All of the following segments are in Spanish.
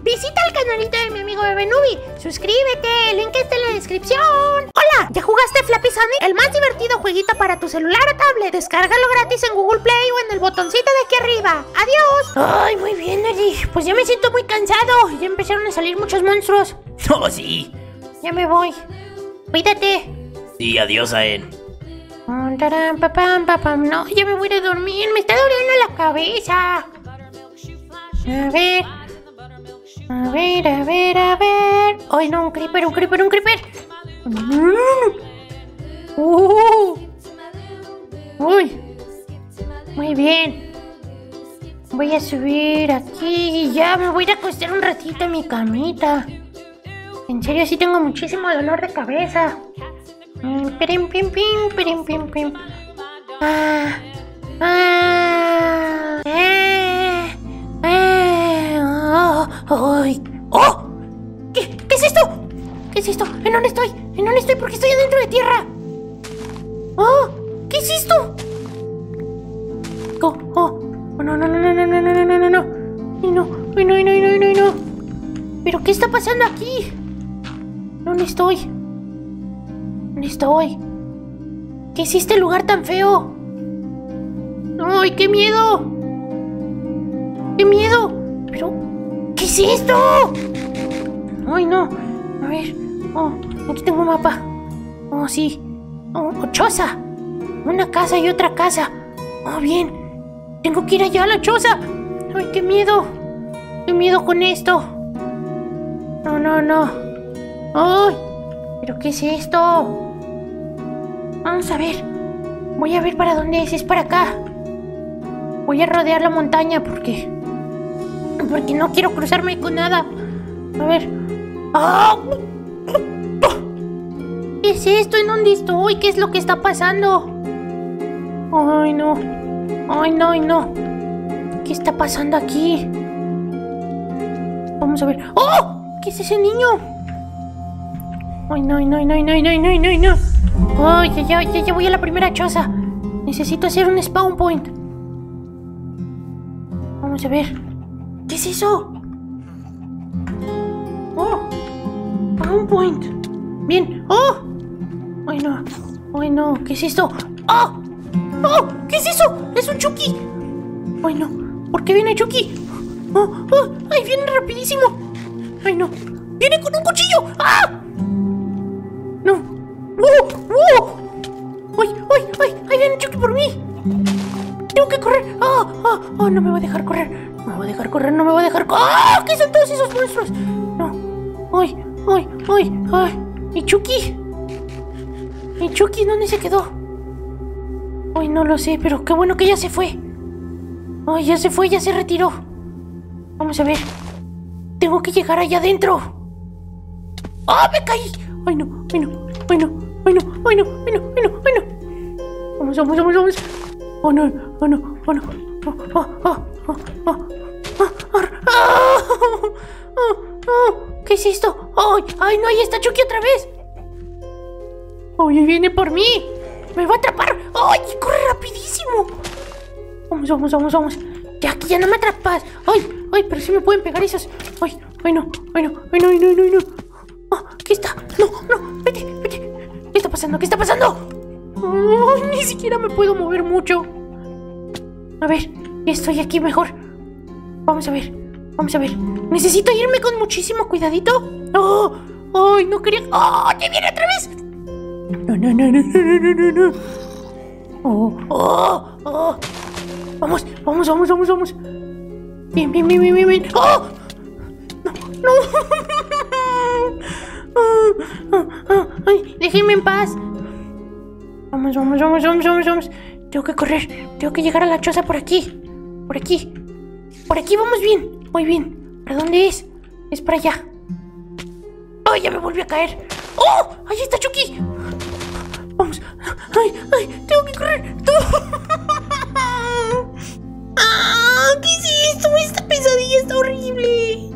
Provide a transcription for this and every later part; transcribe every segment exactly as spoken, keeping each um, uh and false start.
Visita el canalito de mi amigo Bebé Nubi. Suscríbete, el link está en la descripción. Hola, ¿ya jugaste Flappy Sonic? El más divertido jueguito para tu celular o tablet. Descárgalo gratis en Google Play o en el botoncito de aquí arriba. Adiós. Ay, muy bien, Eri. Pues ya me siento muy cansado. Ya empezaron a salir muchos monstruos. Oh, sí. Ya me voy. Cuídate. Sí, adiós, Aen. Oh, tarán, papam, papam. No, ya me voy a dormir. Me está doliendo la cabeza. A ver. A ver, a ver, a ver. Ay, no, un creeper, un creeper, un creeper. Uh. Uy. Muy bien. Voy a subir aquí y ya me voy a ir a acostar un ratito en mi camita. En serio, sí tengo muchísimo dolor de cabeza. Pim, pim, pim, pim, pim, pim. Ah, ah, eh, eh, oh, oh, oh. ¿Qué? ¿Qué es esto? ¿Qué es esto? ¿En dónde estoy? ¿En dónde estoy? Porque estoy adentro de tierra. Oh, ¿qué es esto? Oh, oh, oh, no, no, no, no, no, no, no, no, no, no, no, no, no, no, no, no, no. ¿Pero qué está pasando aquí? ¿Dónde estoy? ¿Dónde estoy? ¿Qué es este lugar tan feo? ¡Ay, qué miedo! ¡Qué miedo! ¿Pero qué es esto? ¡Ay, no! A ver... Oh, aquí tengo un mapa. Oh, sí. Oh, choza. Una casa y otra casa. Oh, bien. Tengo que ir allá a la choza. ¡Ay, qué miedo! ¡Qué miedo con esto! No, no, no. ¡Ay! ¿Pero qué es esto? Vamos a ver. Voy a ver para dónde es. Es para acá. Voy a rodear la montaña porque... Porque no quiero cruzarme con nada. A ver. ¡Oh! ¿Qué es esto? ¿En dónde estoy? ¿Qué es lo que está pasando? Ay, no. Ay, no, ay, no. ¿Qué está pasando aquí? Vamos a ver. ¡Oh! ¿Qué es ese niño? Ay, no, no, no, no, no, no, no, no. Ay, ya, ya, ya voy a la primera choza. Necesito hacer un spawn point. Vamos a ver. ¿Qué es eso? Oh, spawn point. Bien. Oh. Ay, no. Ay, no. ¿Qué es esto? Oh. Oh, ¿qué es eso? Es un Chucky. Ay, no. ¿Por qué viene Chucky? Oh, oh. Ay, viene rapidísimo. Ay, no. Viene con un cuchillo. ¡Ah! No. ¡Oh! ¡Oh! ¡Ay, ay, ay! ¡Ahí viene Chucky por mí! ¡Tengo que correr! ¡Ah! ¡Ah! ¡Ah! No me va a dejar correr. No me va a dejar correr. No me va a dejar correr. ¡Ah! ¿Qué son todos esos monstruos? No. ¡Ay! ¡Ay! ¡Ay! ¡Ay! ¿Y Chucky? ¿Y Chucky dónde se quedó? Ay, no lo sé, pero qué bueno que ya se fue. Ay, ya se fue, ya se retiró. Vamos a ver. Tengo que llegar allá adentro. ¡Ah! ¡Me caí! ¡Ay, no! ¡Ay, no! ¡Ay, no! ¡Ay, no! ¡Ay, no! ¡Ay, no! ¡Ay, no! ¡Ay, no! Vamos, vamos, vamos, vamos. ¡Oh, no! ¡Oh, no! ¡Oh, no! ¡Oh, oh, oh! ¡Oh, oh! ¡Oh, oh, oh! ¿Qué es esto? ¡Ay! ¡Ay, no! ¡Ahí está Chucky otra vez! ¡Ay, viene por mí! ¡Me va a atrapar! ¡Ay! ¡Corre rapidísimo! Vamos, vamos, vamos, vamos. Ya, que ya no me atrapas. ¡Ay! ¡Ay! Pero sí me pueden pegar esas. ¡Ay! ¡Ay, no! ¡Ay, no! ¡Ay, no! ¡Ay, no! ¡Ay, no! ¡Ay, no! Oh, ¿qué está? No, no, vete, vete. ¿Qué está pasando? ¿Qué está pasando? Oh, ni siquiera me puedo mover mucho. A ver, estoy aquí mejor. Vamos a ver, vamos a ver. Necesito irme con muchísimo cuidadito. Oh, ay, no quería. Oh, ¡ya viene otra vez! No, no, no, no, no, no, no, no. Oh, oh, oh. Vamos, vamos, vamos, vamos, vamos. Bien, bien, bien, bien, bien, bien. Oh, no, no. Oh, oh, oh, ay, déjenme en paz. Vamos, vamos, vamos, vamos, vamos, vamos. Tengo que correr. Tengo que llegar a la choza por aquí. Por aquí. Por aquí vamos bien. Muy bien. ¿Para dónde es? Es para allá. ¡Ay, ya me volví a caer! ¡Oh! ¡Ahí está Chucky! Vamos. ¡Ay, ay! Tengo que correr. ¡Ah! ¿Qué es esto? Esta pesadilla está horrible.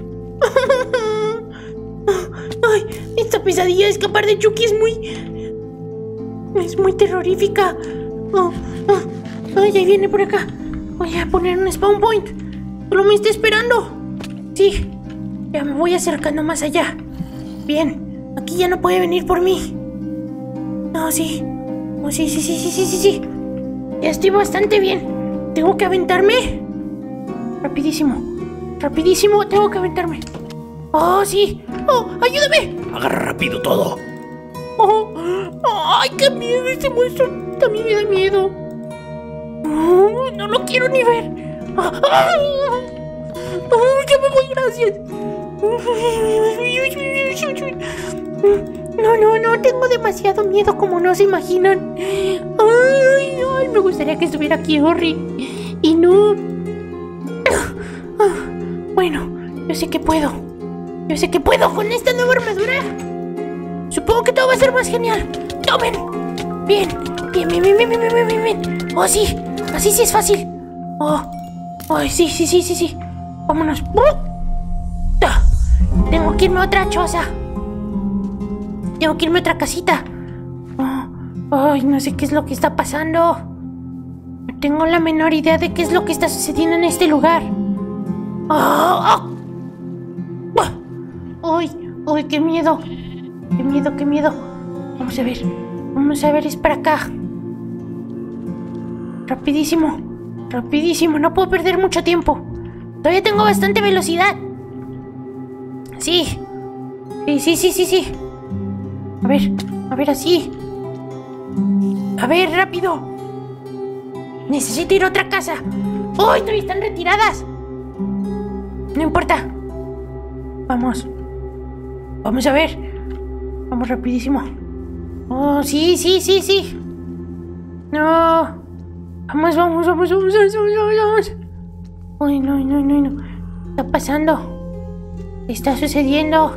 Ay, esta pesadilla de escapar de Chucky es muy... Es muy terrorífica. Oh, oh. Ay, ahí viene por acá. Voy a poner un spawn point. Solo me está esperando. Sí, Ya me voy acercando más allá. Bien, aquí ya no puede venir por mí. No, sí. Oh, sí, sí, sí, sí, sí, sí, sí. Ya estoy bastante bien. Tengo que aventarme. Rapidísimo. Rapidísimo, tengo que aventarme. Oh, sí. Oh, ayúdame. Agarra rápido todo. Oh, ay, qué miedo. Este monstruo también me da miedo. Oh, no lo quiero ni ver. Oh, ya me voy, gracias. No, no, no, tengo demasiado miedo como no se imaginan. Ay, ay, me gustaría que estuviera aquí Orri. Y no. Bueno, yo sé que puedo. Yo sé que puedo con esta nueva armadura. Supongo que todo va a ser más genial. ¡Tomen! Bien, bien, bien, bien, bien, bien, bien, bien, bien. Oh, sí, así sí es fácil. Oh, oh, sí, sí, sí, sí, sí. Vámonos. Tengo que irme a otra choza. Tengo que irme a otra casita. Oh, ay, no sé qué es lo que está pasando. No tengo la menor idea de qué es lo que está sucediendo en este lugar. Oh, oh. Ay, ay, qué miedo. Qué miedo, qué miedo. Vamos a ver. Vamos a ver, es para acá. Rapidísimo. Rapidísimo. No puedo perder mucho tiempo. Todavía tengo bastante velocidad. Sí. Sí, sí, sí, sí, sí. A ver, a ver, así. A ver, rápido. Necesito ir a otra casa. ¡Oh, todavía están retiradas! No importa. Vamos. Vamos a ver. Vamos rapidísimo. Oh, sí, sí, sí, sí. No. Vamos, vamos, vamos, vamos, vamos, vamos, vamos. Ay, no, no, no, no. ¿Qué está pasando? ¿Qué está sucediendo?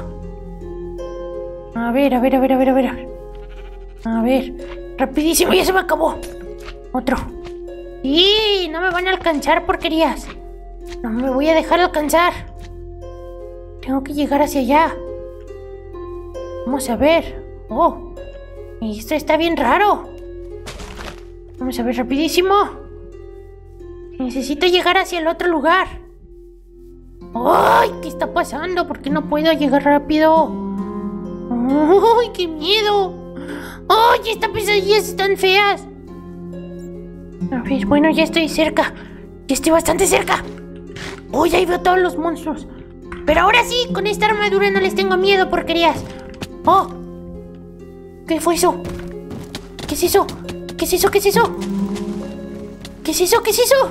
A ver, a ver, a ver, a ver, a ver. A ver. Rapidísimo, ya se me acabó. Otro. Sí, no me van a alcanzar, porquerías. No me voy a dejar alcanzar. Tengo que llegar hacia allá. Vamos a ver. Oh, esto está bien raro. Vamos a ver rapidísimo. Necesito llegar hacia el otro lugar. ¡Ay! ¿Qué está pasando? ¿Por qué no puedo llegar rápido? ¡Ay, qué miedo! ¡Ay, estas pesadillas están feas! A ver, bueno, ya estoy cerca. Ya estoy bastante cerca. ¡Oh, ahí veo todos los monstruos! Pero ahora sí, con esta armadura no les tengo miedo, porquerías. ¡Oh! ¿Qué fue eso? ¿Qué es eso? ¿Qué es eso? ¿Qué es eso? ¿Qué es eso? ¿Qué es eso?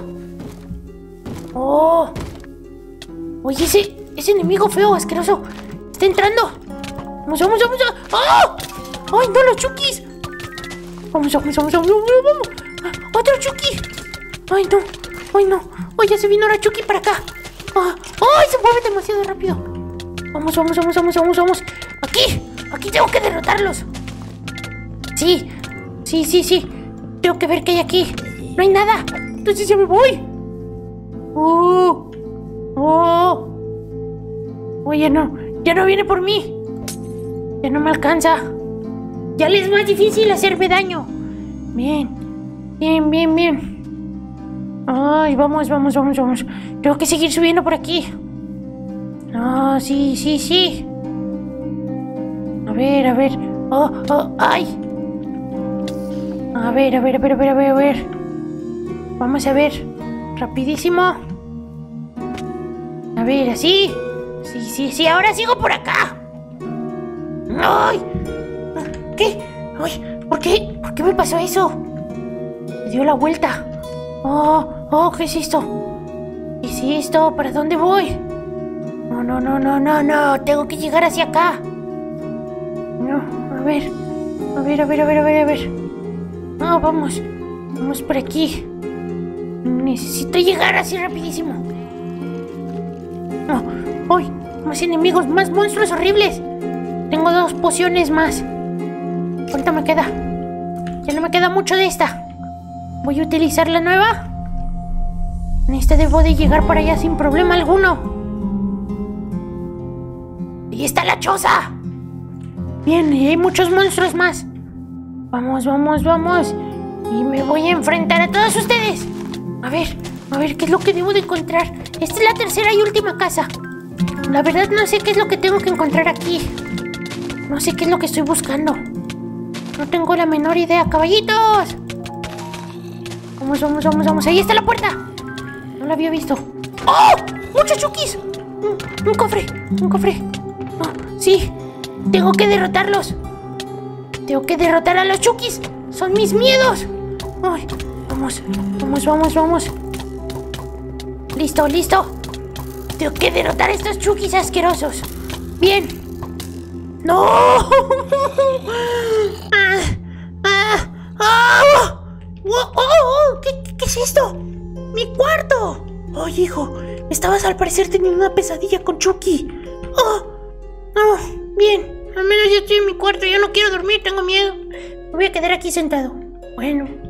¡Oh! Oye, ese, ese enemigo feo, asqueroso, está entrando. Vamos, vamos, vamos. ¡Oh! ¡Ay, no, los Chukis! Vamos, vamos, vamos, vamos, vamos, vamos. ¡Ah, ¡otro Chucky! ¡Ay, no! ¡Ay, no! ¡Ay, ya se vino ahora Chucky para acá! ¡Ah! ¡Ay, se mueve demasiado rápido! Vamos, vamos, vamos, vamos, vamos, vamos. ¡Aquí! ¡Aquí tengo que derrotarlos! Sí, sí, sí, sí. Tengo que ver qué hay aquí. No hay nada. Entonces ya me voy. ¡Oh! ¡Oh! Oye, no. Ya no viene por mí. Ya no me alcanza. Ya le es más difícil hacerme daño. Bien. Bien, bien, bien. Ay, vamos, vamos, vamos, vamos. Tengo que seguir subiendo por aquí. Ah, sí, sí, sí. A ver, a ver. Oh, oh, ay. A ver, a ver, a ver, a ver, a ver, a ver. Vamos a ver. Rapidísimo. A ver, así. Sí, sí, sí. Ahora sigo por acá. ¡Ay! ¿Qué? ¡Ay! ¿Por qué? ¿Por qué me pasó eso? Me dio la vuelta. Oh, oh, ¿qué es esto? ¿Qué es esto? ¿Para dónde voy? No, no, no, no, no, no. Tengo que llegar hacia acá. No, a ver. A ver, a ver, a ver, a ver, a ver. No, vamos. Vamos por aquí. Necesito llegar así rapidísimo. No, ¡ay! Más enemigos, más monstruos horribles. Tengo dos pociones más. ¿Cuánto me queda? Ya no me queda mucho de esta. Voy a utilizar la nueva. En esta debo de llegar para allá sin problema alguno. ¡Ahí está la choza! Bien, y hay muchos monstruos más. Vamos, vamos, vamos. Y me voy a enfrentar a todos ustedes. A ver, a ver, ¿qué es lo que debo de encontrar? Esta es la tercera y última casa. La verdad no sé qué es lo que tengo que encontrar aquí. No sé qué es lo que estoy buscando. No tengo la menor idea. ¡Caballitos! Vamos, vamos, vamos, vamos. Ahí está la puerta. No la había visto. ¡Oh! ¡Muchos chukis! Un, un cofre, un cofre. Oh, sí, tengo que derrotarlos. Tengo que derrotar a los chukis. Son mis miedos. Ay, vamos, vamos, vamos, vamos. Listo, listo. Tengo que derrotar a estos chukis asquerosos. Bien. ¡No! ¡Ah! ¡Ah! ¡Ah! ¡Oh! ¡Oh! ¿Qué, ¿Qué es esto? ¡Mi cuarto! Oye, hijo, estabas al parecer teniendo una pesadilla con Chucky. ¡Oh! ¡Oh! Bien, al menos ya estoy en mi cuarto. Ya no quiero dormir, tengo miedo. Me voy a quedar aquí sentado. Bueno.